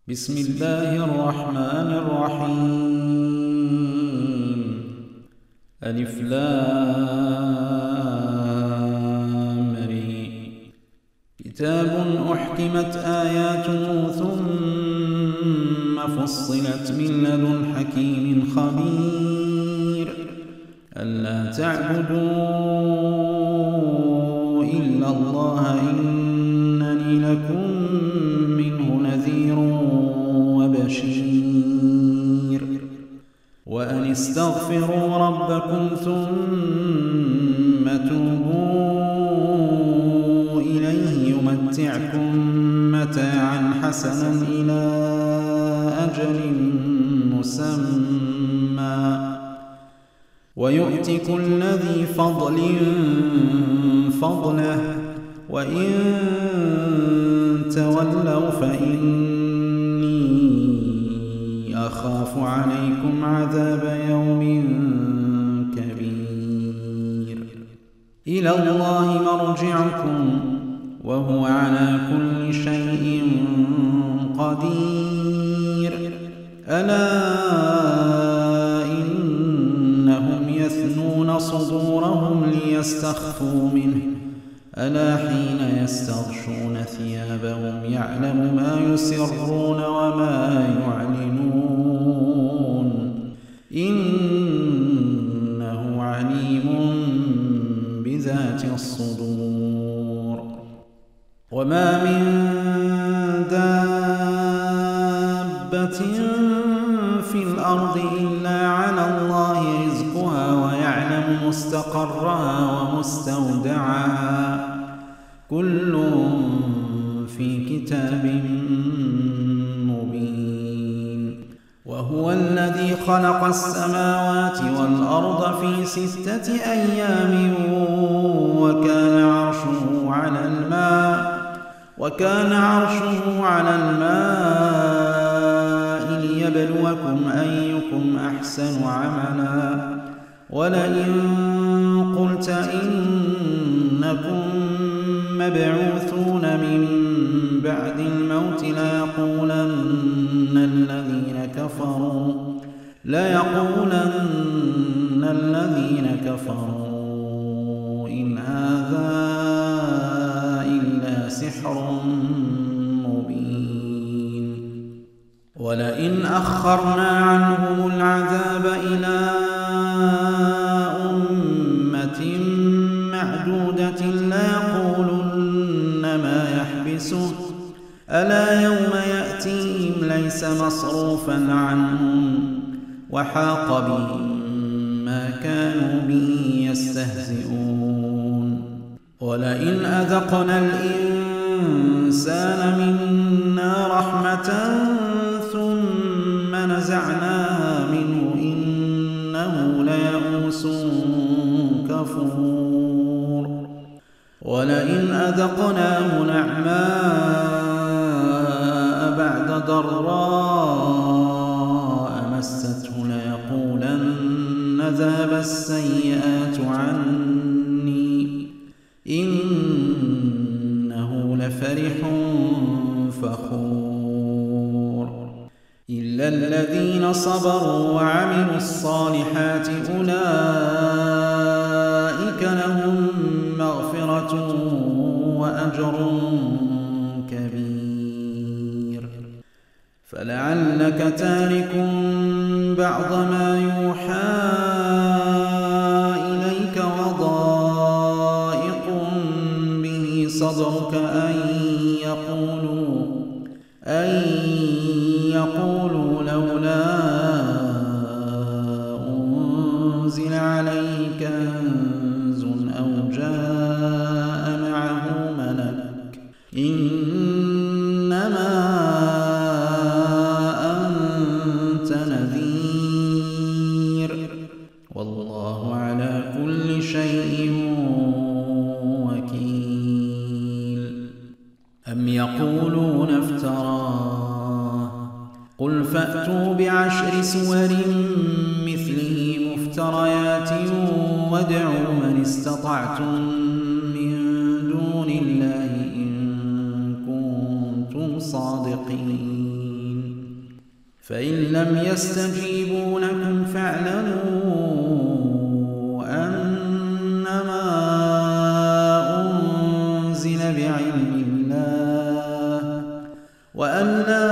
بسم الله الرحمن الرحيم. ألف لام ر. كتاب أحكمت آياته ثم فصلت من لدن حكيم خبير. ألا تعبدوا إلا الله إنني لكم منه نذير وبشير. وأن استغفروا ربكم ثم توبوا إليه يمتعكم متاعا حسنا إلى أجل مسمى ويؤت كل ذي فضل فضله وإن تولوا فإني أخاف عليكم عذاب يوم كبير. إلى الله مرجعكم وهو على كل شيء قدير. ألا إنهم يثنون صدورهم ليستخفوا منه ألا حين يستغشون ثيابهم يعلم ما يسرون وما يعلنون إنه عليم بذات الصدور. وما من دابة في الأرض إلا على الله رزقها ويعلم مستقرها ومستودعها كل في كتاب مبين. وهو الذي خلق السماوات والأرض في 6 أيام وكان عرشه على الماء ليبلوكم أيكم أحسن عملا. ولئن قلت إنكم مبعوثون من بعد الموت ليقولن الذين كفروا إن هذا إلا سحر مبين. ولئن أخرنا عنهم العذاب إلى أمة معدودة ليقولن ما يحبسه ألا يوم يأتيهم ليس مصروفا عنهم وحاق بهم ما كانوا به يستهزئون. ولئن أذقنا الإنسان منا رحمة ثم نزعناها منه إنه ليئوس كفور. ولئن أذقناه نعماء بعد ضراء مسته ليقولن ذهب السيئات عني إنه لفرح فخور. إلا الذين صبروا وعملوا الصالحات أولئك لهم مغفرة وأجر كبير. فلعلك تارك بعض ما يوحى إليك وضائق به صدرك أن يقولوا لولا أنزل عليه كنز أو جاء معه ملك إنما أنت نذير والله على كل شيء وكيل. أم يقولون افتراه قل فأتوا ب10 سور مثله مفتريات وادعوا من استطعتم من دون الله إن كنتم صادقين. فإن لم يستجيبوا لكم فاعلموا أنما أنزل بعلم الله وأن لا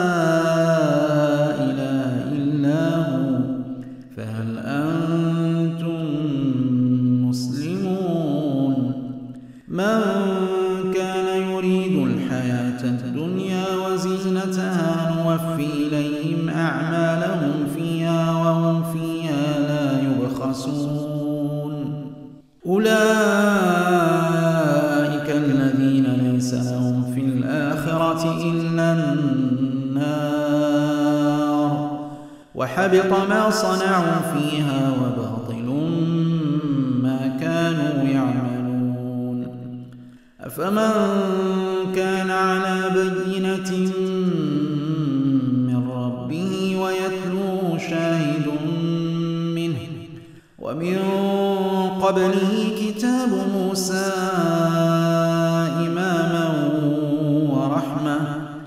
إله إلا هو فهل أنتم مسلمون. من كان يريد الحياة الدنيا وزينتها نوفي إليهم أعمالهم فيها وهم فيها لا يبخسون. أولئك الذين ليس لهم في الآخرة إلا النار وحبط ما صنعوا فيها وباطل ما كانوا يعملون. أفمن كان على بينة من ربه ويتلوه شاهد منه ومن قبله كتاب موسى إماما ورحمة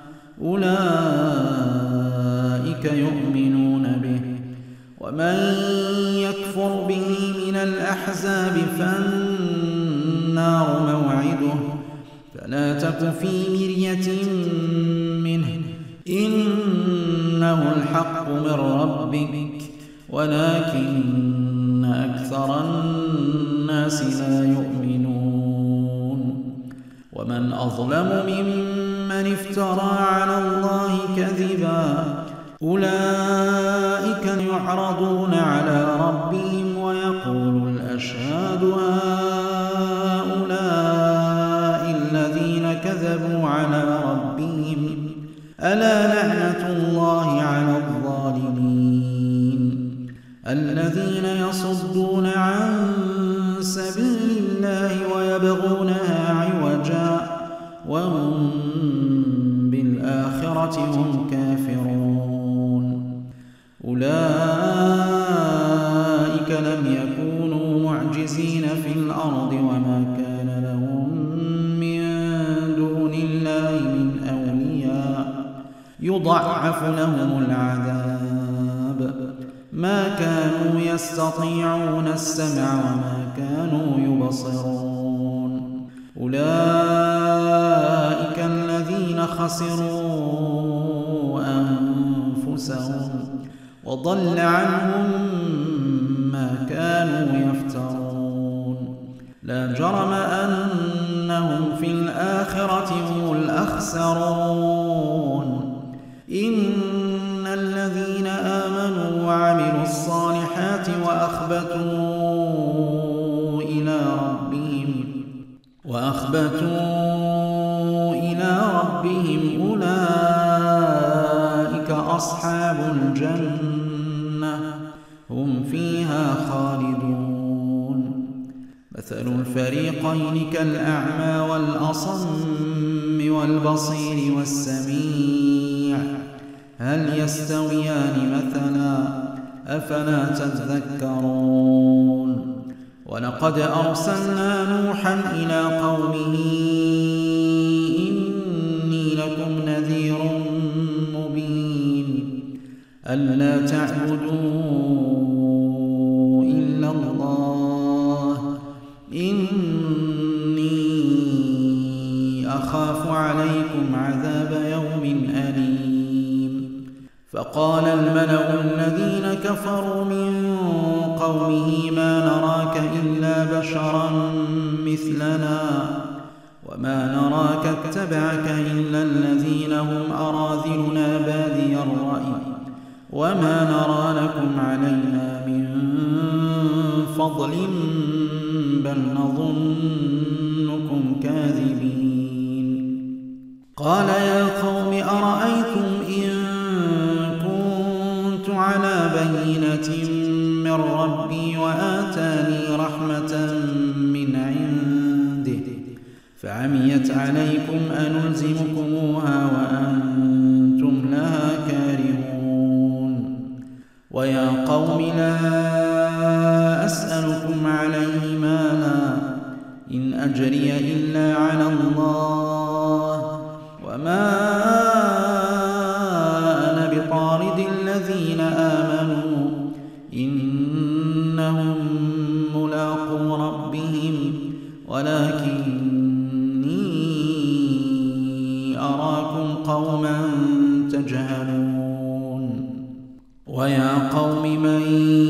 أولئك يؤمنون به. ومن يكفر به من الأحزاب فالنار موعده فلا تك في مرية منه إنه الحق من ربك ولكن أكثر الناس لا يؤمنون. ومن أظلم ممن افترى على الله كذبا أولئك يعرضون على ربهم ويقول الأشهاد هؤلاء الذين كذبوا على ربهم ألا لعنة الله على الظالمين الذين يصدون عن سبيل الله ويبغونها عوجا وهم بالآخرة هم كافرون. أولئك لم يكونوا معجزين في الأرض وما كان لهم من دون الله من أولياء يضاعف لهم العذاب ما كانوا يستطيعون السمع وما كانوا يبصرون. أولئك الذين خسروا أنفسهم وضل عنهم ما كانوا يفترون. لا جرم أنهم في الآخرة هم الأخسرون. إن الذين آمنوا وعملوا الصالحات وأخبتوا إلى ربهم أولئك أصحاب الجنة هم فيها خالدون. مثل الفريقين كالأعمى والأصم والبصير والسميع هل يستويان مثلا أفلا تذكرون. ولقد أرسلنا نوحا إلى قومه إني لكم نذير مبين ألا تعبدوا إلا الله إني أخاف عليكم عذاب يوم أليم. فقال الملأ الذين كفروا من قومه ما نراك إلا بشرا مثلنا وما نراك اتبعك إلا الذين هم أراذلنا بادي الرأي وما نرى لكم علينا من فضل بل نظنكم كاذبين. قال يا قوم أرأيتم إن كنت على بينة من ربي وآتاني رحمة من عنده فعميت عليكم أنلزمكموها وأنتم لها كارهون. ويا قوم لا أسألكم عليه مالا إن أجري إلا على الله وما أنا بطارد ولكني أراكم قوما تجهلون ويا قوم من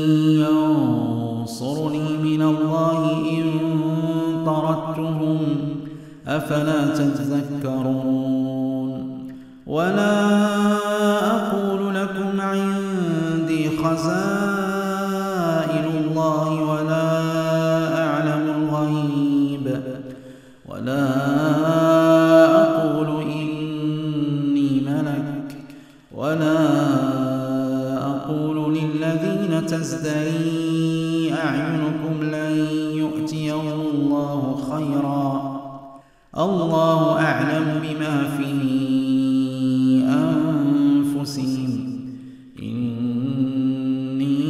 ينصرني من الله إن طردتهم أفلا تذكرون ولا أقول لكم عندي خزائن الله ولا أعلم الغيب ولا أقول إني ملك ولا أقول للذين تزدري أعينكم لن يؤتيهم الله خيرا الله أعلم بما في أنفسهم إني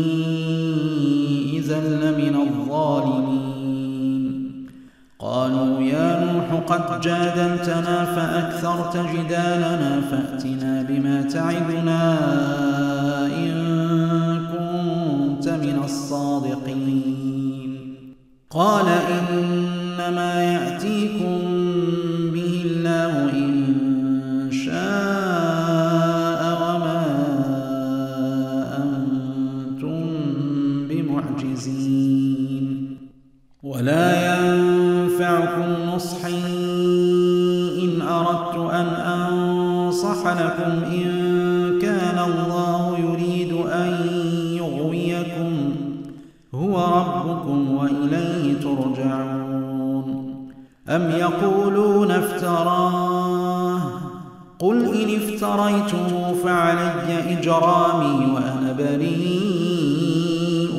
إذا لمن الظالمين قالوا يا نوح قد جادلتنا فأكثرت جدالنا فأتنا بما تعدنا إن كنت من الصادقين قال إنما يأتيكم به الله إن شاء وما أنتم بمعجزين ولا ينفعكم نصحي إن أردت أن أنصح لكم إن كان الله يريد أن يغويكم هو ربكم وإليه ترجعون أم يقولون افتراه قل إن افتريته فعلي إجرامي وأنا بريء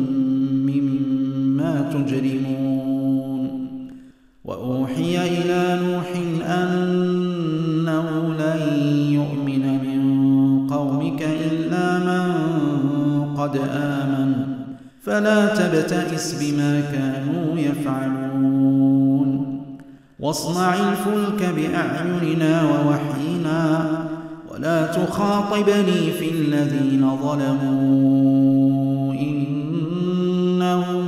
مما تجرمون وأوحي إلى نوح أنه لن يؤمن من قومك إلا من قد آمن فلا تبتئس بما كانوا يفعلون واصنع الفلك بأعيننا ووحينا ولا تخاطبني في الذين ظلموا إنهم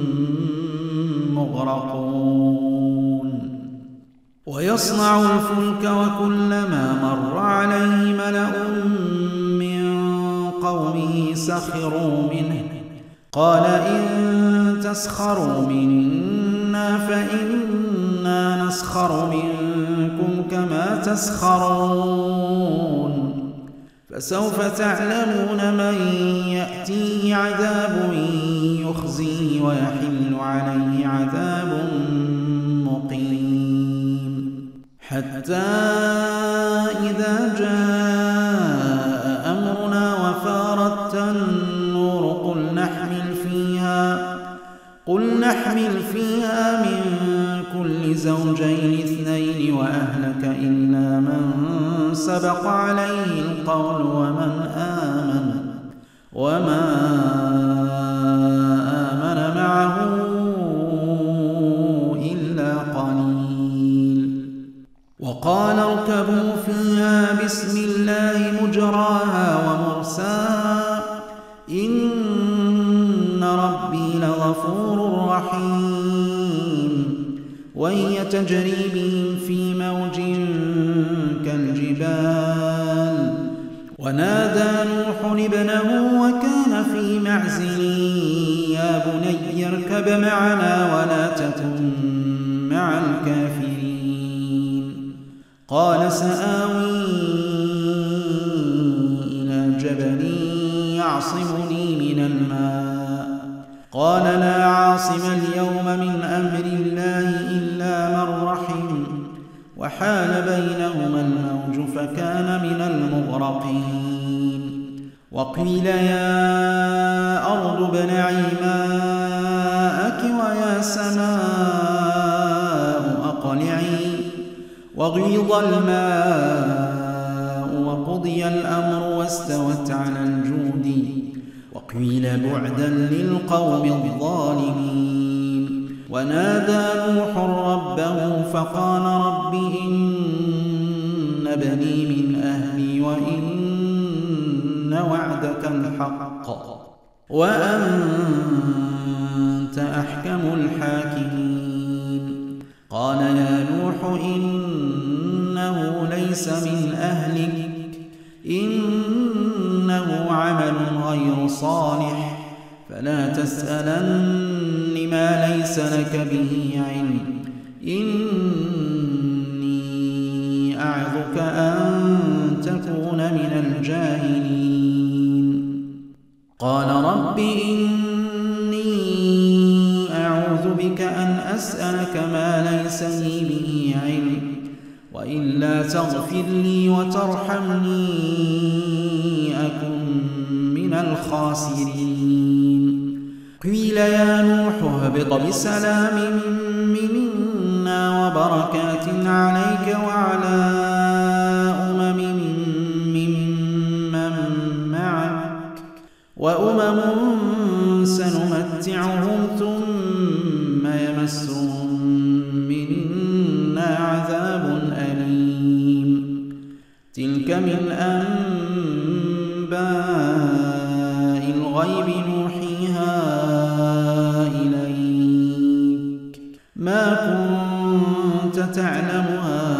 مغرقون ويصنع الفلك وكلما مر عليه ملأ من قومه سخروا منه قال إن تسخروا منا فإنا نسخر منكم كما تسخرون فسوف تعلمون من يأتيه عذاب يخزيه ويحل عليه عذاب مقيم حتى إذا جاء أمرنا وفارت النور قل نحمل فيها من كل زوجين اثنين وأهلك إلا من سبق عليه القول وما آمن معه إلا قليل وقال اركبوا فيها بسم الله مجراها ومرساها إن ربي لغفور رحيم وهي تجري بهم في موج كالجبال ونادى نوح ابنه وكان في معزل يا بني اركب معنا ولا تكن مع الكافرين قال سآوي إلى جبل يعصمني من الماء قال لا عاصم اليوم من أمر الله إلا من رحم وحال بينهما الموج فكان من المغرقين وقيل يا أرض ابلعي ماءك ويا سماء أقلعي وغيض الماء وقضي الأمر واستوت على الجود وقيل بعدا للقوم الظالمين ونادى نوح ربه فقال رب إن ابني من أهلي وإن وعدك الحق وأنت أحكم الحاكمين قال يا نوح إنه ليس من أهلك إنه عمل غير صالح فلا تسألن ما ليس لك به علم إني أعظك أن تكون من الجاهلين. قال رب إني أعوذ بك أن أسألك ما ليس لي به علم وإلا تغفر لي وترحمني أكن من الخاسرين. قيل يا نوح اهبط بسلام منا وبركات عليك وعلى أمم ممن معك وأمم سنمتعهم ثم يمسهم منا عذاب أليم. تلك من أنباء الغيب نوحيها إليك ما كنت تعلمها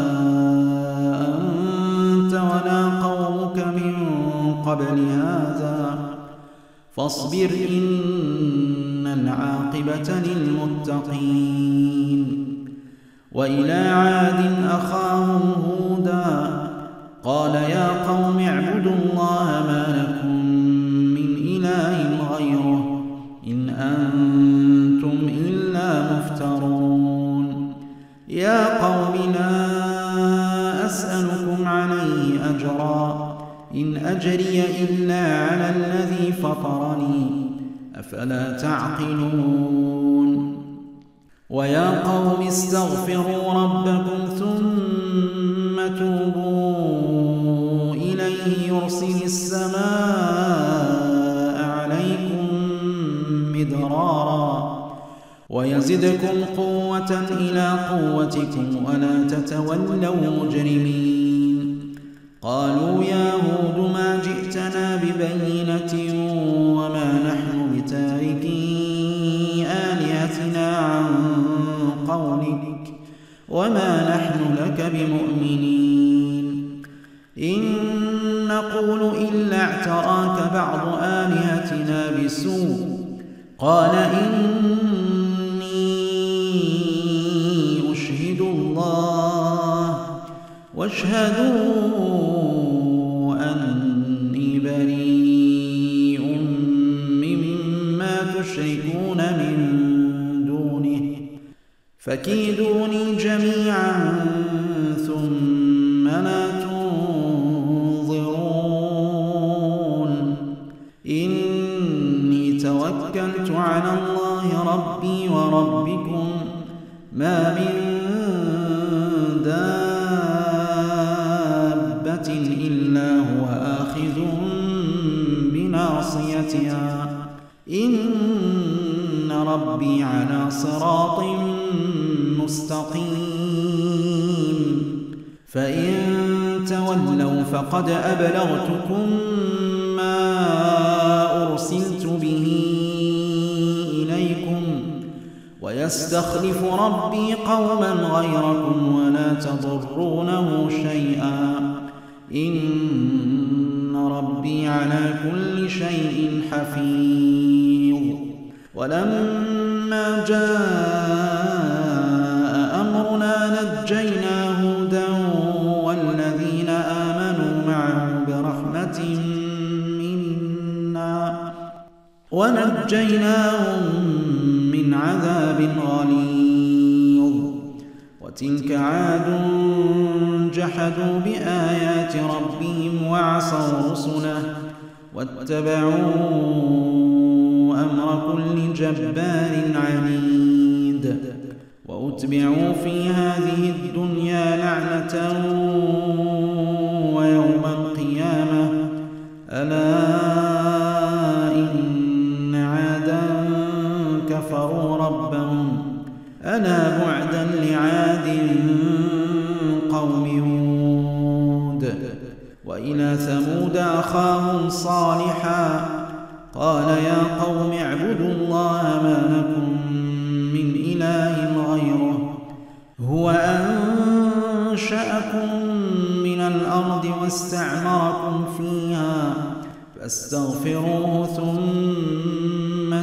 أنت ولا قومك من قبل هذا فاصبر إن العاقبة للمتقين. وإلى عاد أخاهم هودا قال يا قوم اعبدوا الله ما لكم من إله غيره إن أنتم إلا مفترون. يا قوم لا أسألكم عليه أجرا إن أجري إلا على الذي فطرني أفلا تعقلون. ويا قوم استغفروا ربكم ثم توبوا إليه يرسل السماء عليكم مدرارا ويزدكم قوة إلى قوتكم ولا تتولوا مجرمين. قالوا يا هود ما جئتنا ببينة وما نحن بتاركي آلهتنا عن قولك وما نحن لك بمؤمنين إن نقول إلا اعتراك بعض آلهتنا بسوء. قال إني أشهد الله واشهدوا أني بريء مما تشركون من دونه فكيدوني جميعا ثم لا تنظرون. إني توكلت على الله ربي وربكم ما من دابة إلا هو آخذ بناصيتها إن ربي على صراط مستقيم. فإن تولوا فقد أبلغتكم ما أرسلت به إليكم ويستخلف ربي قوما غيركم ولا تضرونه شيئا إن ربي على كل شيء حفيظ. ولما جاء أمرنا نجينا هودا والذين آمنوا معه برحمة منا ونجيناهم من عذاب غليظ. وتلك عاد جحدوا بآيات ربهم وعصوا رسله واتبعوا أمر كل جبار عنيد. وأتبعوا في هذه الدنيا لعنة ويوم القيامة ألا إن عادا كفروا ربهم ألا بعدا لعاد قوم هود. وإلى ثمود أخاهم صالحا قال يا قوم اعبدوا الله ما لكم من إله غيره أنشأكم من الأرض واستعمركم فيها فاستغفروه ثم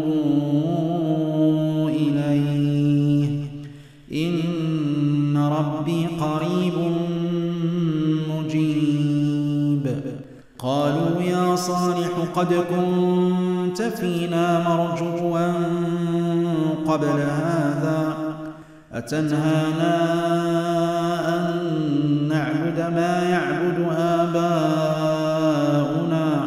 توبوا إليه إن ربي قريب مجيب. قالوا يا صالح قد كنت فينا مرجوا قبل هذا أتنهانا أن نعبد ما يعبد آباؤنا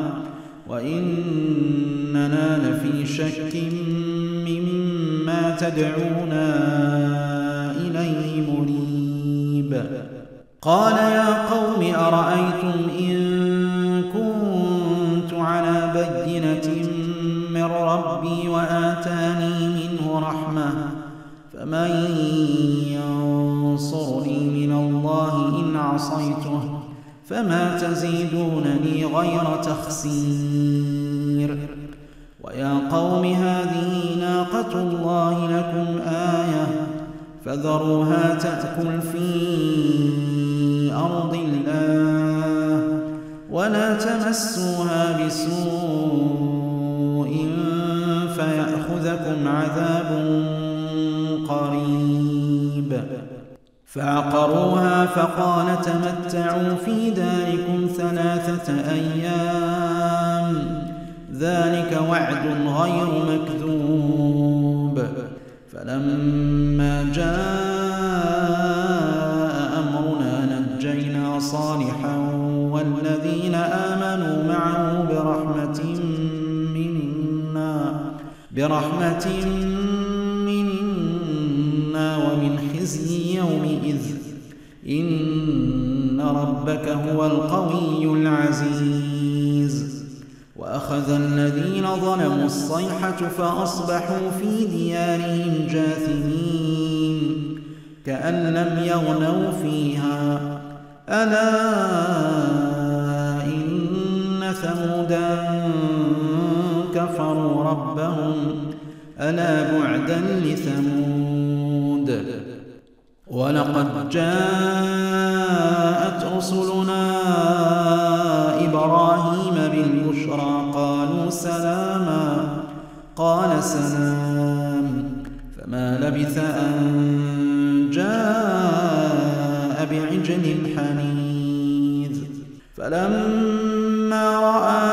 وإننا لفي شك مما تدعونا إليه مريب. قال يا قوم أرأيتم إن كنت على بينة من ربي وآتاني منه رحمة فمن ينصرني من الله إن عصيته فما تزيدونني غير تخسير. ويا قوم هذه ناقة الله لكم آية فذروها تأكل في أرض الله ولا تمسوها بسوء فيأخذكم عذاب قريب. فعقروها فقال تمتعوا في داركم 3 أيام ذلك وعد غير مكذوب. فلما جاء أمرنا نجينا صالحا والذين آمنوا معه برحمة منا ومن خزي يومئذ إن ربك هو القوي العزيز. وأخذ الذين ظلموا الصيحة فأصبحوا في ديارهم جاثمين كأن لم يغنوا فيها ألا إن ثمودا كفروا ربهم ألا بعدا لثمود. ولقد جاءت رسلنا إبراهيم بالبشرى قالوا سلاما قال سلام فما لبث أن جاء بعجل حنيذ. فلما رأى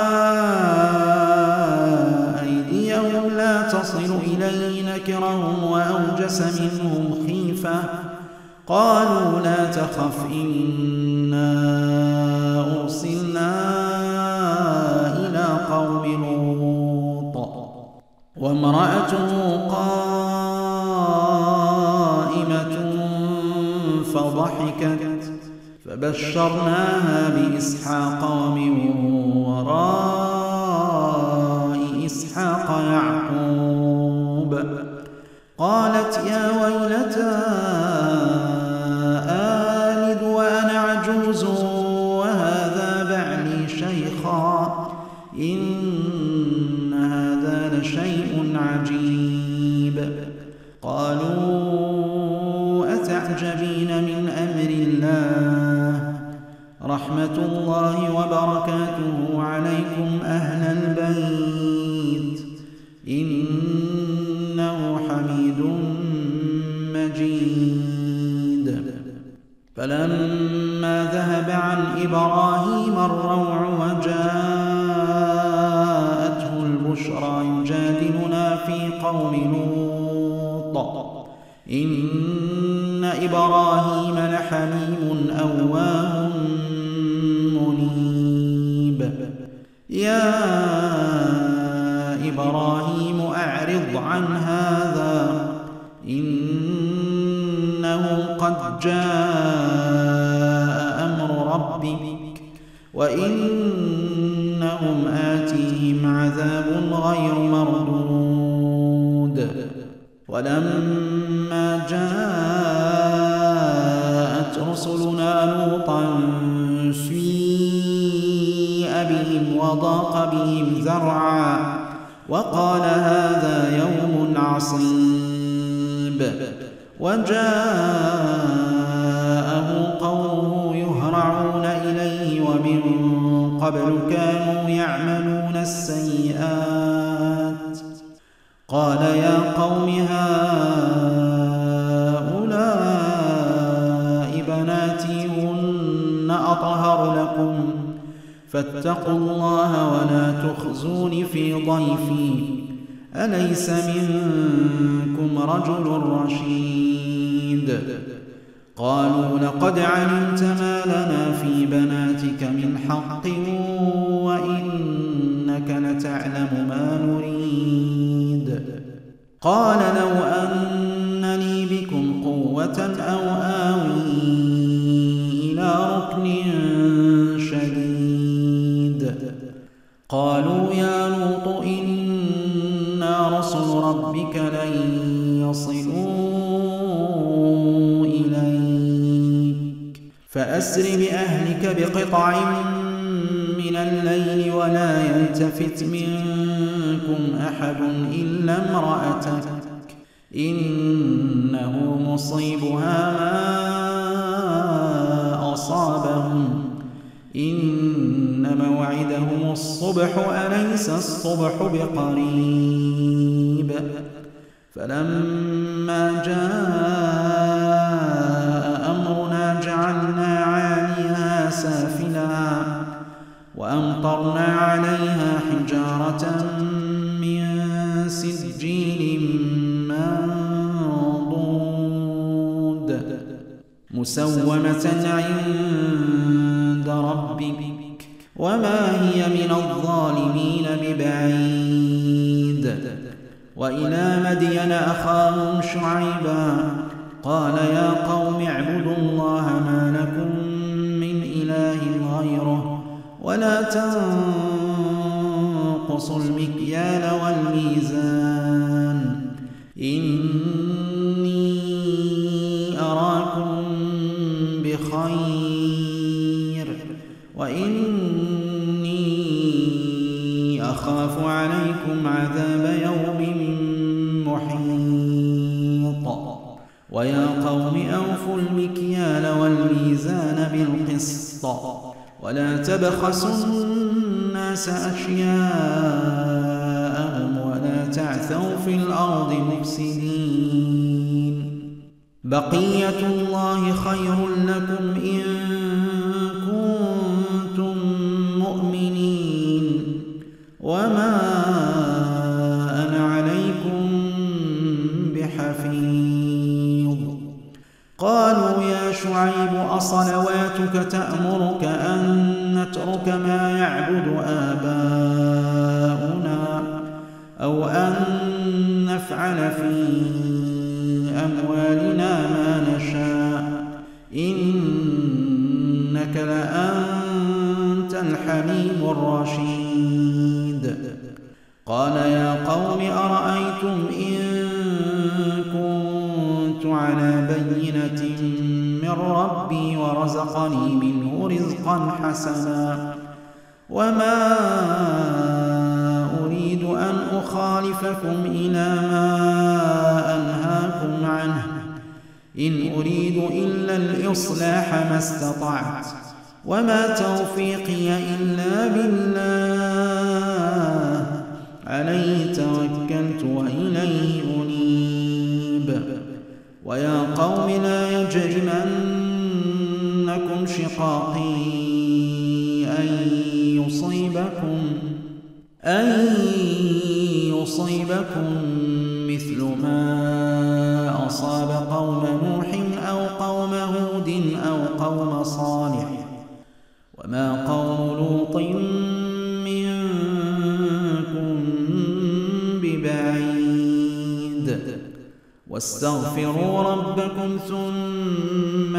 أيديهم لا تصل إليه نكرهم وأوجس منهم خيفة قالوا لا تخف إنا أرسلنا إلى قوم لوط وامرأته قائمة فضحكت فبشرناها بإسحاق ومن وراء إسحاق يعقوب. قالت يا ويلتى آلد وأنا عجوز وهذا بعلي شيخا إن هذا لشيء عجيب. قالوا أتعجبين من أمر الله رحمة الله وبركاته عليكم أهل البيت إنه حميد مجيد. فلما ذهب عن إبراهيم الروع وجاءته البشرى يجادلنا في قوم لوط إن إبراهيم لحليم أواه منيب. يا إبراهيم أعرض عن هذا إنه قد جاء أمر ربك وإنهم آتيهم عذاب غير مردود. ولما جاءت رسلنا لوطا سيء بهم وضاق بهم ذرعا وقال هذا يوم عصيب. وجاءه قومه ومن قبل كانوا يعملون السيئات قال يا قوم هؤلاء بناتي هن أطهر لكم فاتقوا الله ولا تخزون في ضيفي أليس منكم رجل رشيد قالوا لقد علمت ما لنا في بناتك من حق وإنك لتعلم ما نريد قال لو أن لي بكم قوة أو آوي إلى ركن شديد قالوا يا لوط إنا رسل ربك لن يصلوا إليك فأسر بأهلك بقطع من الليل ولا يلتفت منكم أحد إلا امرأتك إنه مصيبها ما أصابهم إن موعدهم الصبح أليس الصبح بقريب فلما جاء أمرنا جعلنا عاليها سافلها وأمطرنا عليها حجارة من سجيل منضود مسومة عند ربك وما هي من الظالمين ببعيد وإلى مدين أخاهم شعيبا قال يا قوم اعبدوا الله ما لكم من إله غيره ولا تنقصوا المكيال والميزان إني أراكم بخير وإني أخاف عليكم عذاب يوم محيط ويا قوم أوفوا المكيال والميزان بالقسط ولا تبخسوا الناس أشياءهم ولا تعثوا في الأرض مفسدين بقية الله خير لكم إن كنتم مؤمنين وما أنا عليكم بحفيظ قالوا يا شعيب أصلواتك تأمرك أن نترك ما يعبد آباؤنا أو أن نفعل في أموالنا ما نشاء إنك لأنت الحليم الرشيد قال يا قوم أرأيتم إن كنت على بينة من ربي ورزقني منه رزقا حسنا وما أريد أن أخالفكم إلى ما أنهاكم عنه إن أريد إلا الإصلاح ما استطعت وما توفيقي إلا بالله عليه توكلت وإليه أنيب ويا قوم لا يجرمنكم شقاقي أن يصيبكم مثل ما أصاب قوم نوح أو قوم هود أو قوم صالح وما قوم لوط منكم ببعيد واستغفروا ربكم ثم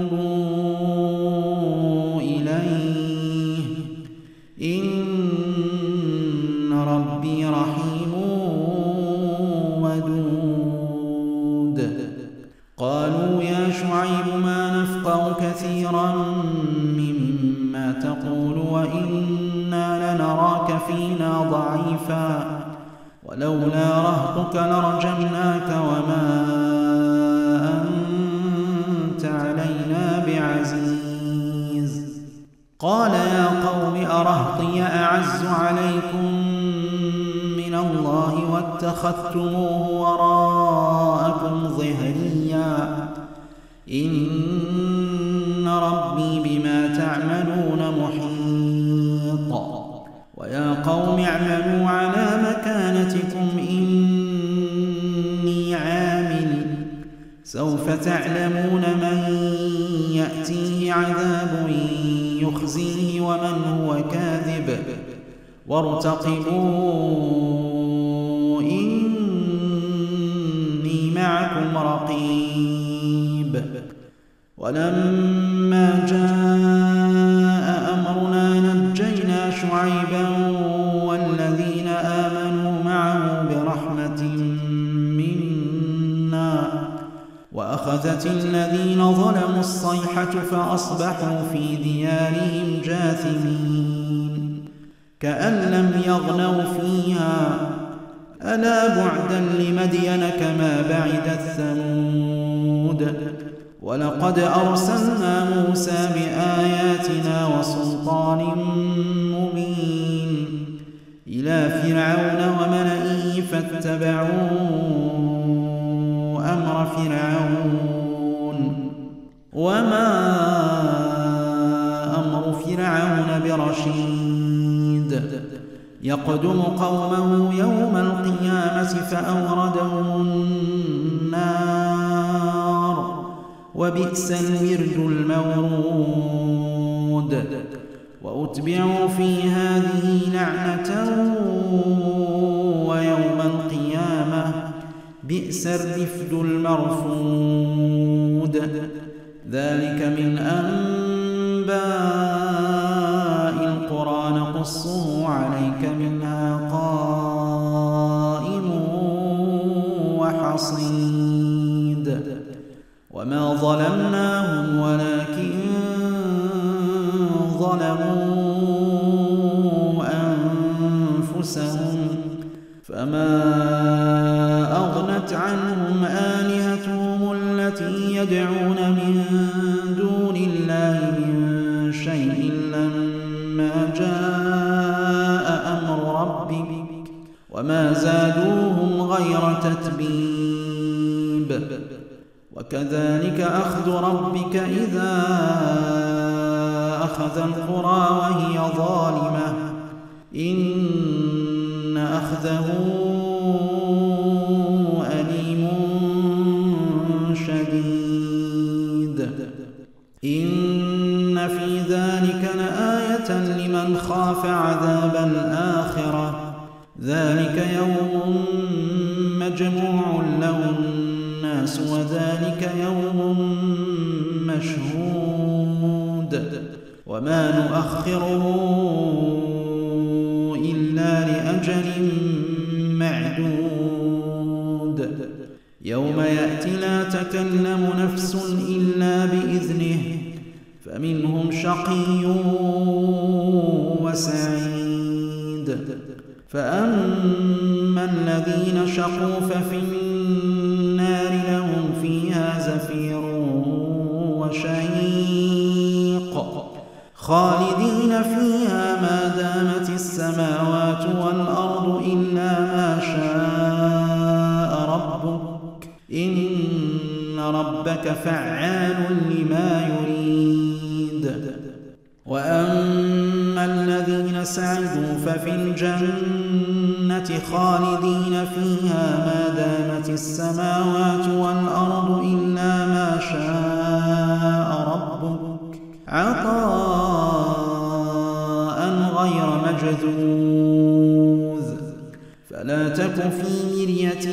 توبوا إليه إن ربي رحيم ودود قالوا يا شعيب ما نفقه كثيرا مما تقول وإنا لنراك فينا ضعيفا ولولا رهطك لرجمناك وما أنت علينا بعزيز قال يا أخطي أعز عليكم من الله واتخذتموه وراءكم ظهريا إن ربي بما تعملون محيط ويا قوم اعملوا على مكانتكم إني عامل سوف تعلمون من يأتيه عذاب يخزيه ومن هو كاذب وارتقبوا إني معكم رقيب ولما جاء أمرنا نجينا شعيبا والذين آمنوا معه برحمة منا وأخذت الذين ظلموا الصيحة فأصبحوا في ديارهم جاثمين كأن لم يغنوا فيها ألا بعدا لمدين كما بعدت ثمود ولقد أرسلنا موسى بآياتنا وسلطان مبين إلى فرعون وملئه فاتبعوا أمر فرعون وما أمر فرعون برشيد يقدم قومه يوم القيامة فأوردهم النار وبئس الورد المورود وأتبعوا في هذه لعنة ويوم القيامة بئس الرفد المرفود ذلك من أنباء القرى نقصه عليك منها قائم وحصيد وما ظلمناهم ولكن ظلموا أنفسهم فما أغنت عنهم آلهتهم التي يدعون من دون الله من شيء لما جاء أمر ربك وما زادوهم غير تتبيب وكذلك أخذ ربك إذا أخذ القرى وهي ظالمة إن أخذه أليم شديد إن في ذلك لآية لمن خاف عذاب الآخرة ذلك يوم مجموع له الناس وذلك يوم مشهود وما نؤخره إلا لأجل معدود يوم يأتي لا تكلم نفس إلا بإذنه فمنهم شقي وسعيد فأما الذين شقوا ففي النار لهم فيها زفير وشهيق خالدين فيها ما دامت السماوات والأرض إلا ما شاء ربك إن ربك فعال لما يريد وأما الذين سعدوا ففي الجنة خالدين فيها ما دامت السماوات والأرض إلا ما شاء ربك عطاء غير مجذوذ فلا تك في مرية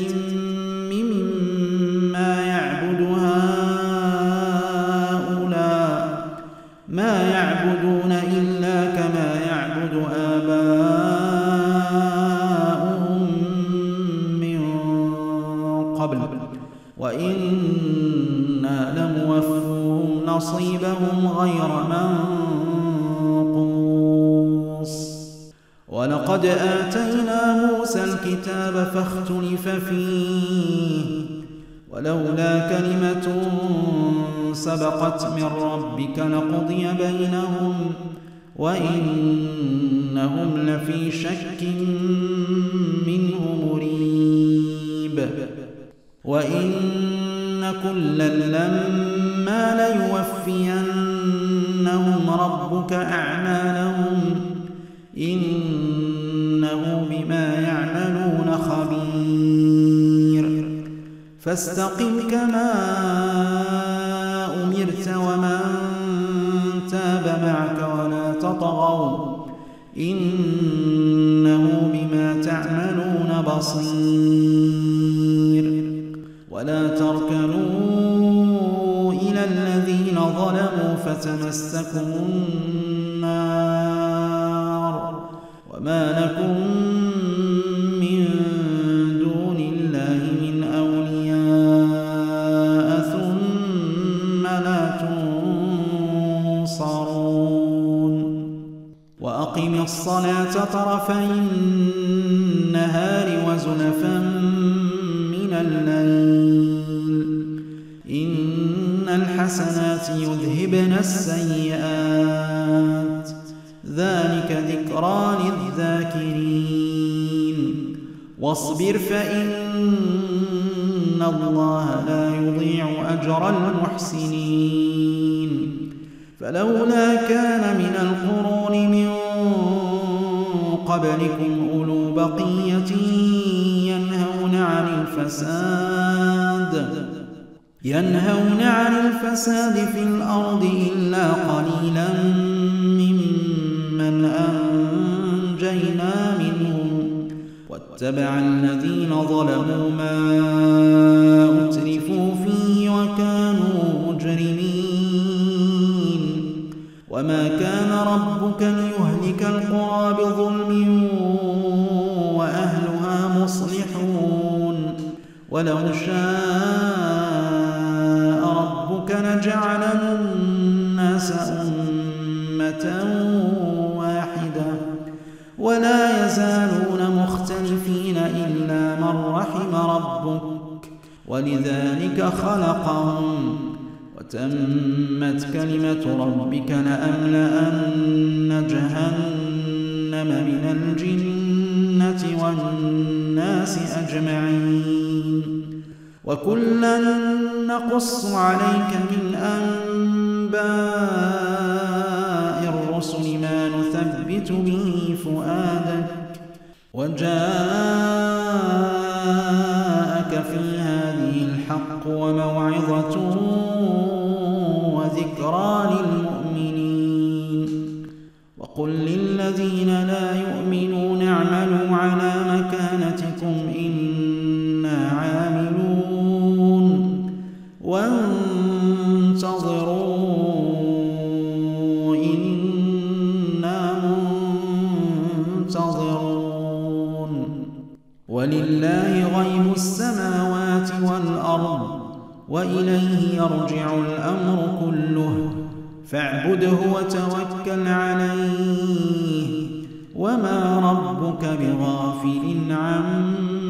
مما يعبد هؤلاء ما يعبدون إلا كما يعبد آباؤهم من قبل وإنا لموفوهم نصيبهم غير منقوص ولقد آتينا موسى الكتاب فاختلف فيه ولولا كلمة سبقت من ربك لقضي بينهم وإنهم لفي شك منه مريب وإن كلا لما ليوفينهم ربك أعمالهم إنه بما يعملون خبير فاستقم كما أمرت ومن تاب معك ولا تطغوا إنه بما تعملون بصير ولا تركنوا إلى الذين ظلموا فتمسكم النار وما لكم من دون الله من أولياء ثم لا تنصرون وأقم الصلاة طرفي النهار وزلفا من الليل إن الحسنات يذهبن السيئات ذلك ذكرى للذاكرين واصبر فإن الله لا يضيع أجر المحسنين فلولا كان من القرون من قبلكم أولو بقية ينهون عن الفساد في الأرض إلا قليلا ممن أنجينا منهم واتبع الذين ظلموا ما أترفوا فيه وكانوا مجرمين وما كان ربك ليهلك القرى بظلم وأهلها مصلحون ولو شاء ربك لجعل الناس أمة واحدة ولا يزالون مختلفين إلا من رحم ربك ولذلك خلقهم وتمت كلمة ربك لأملأن جهنم من الجنة والناس أجمعين وكلا نقص عليك من أنباء الرسل ما نثبت به فؤادك وجاءك في هذه الحق وموعظة وذكرى للمؤمنين وقل للذين لا يؤمنون اعملوا على مكانتكم إنا عاملون وانتظروا إنا منتظرون ولله غيب السماوات والأرض وإليه يرجع الأمر كله فاعبده وتوكل عليه وما ربك بغافل عما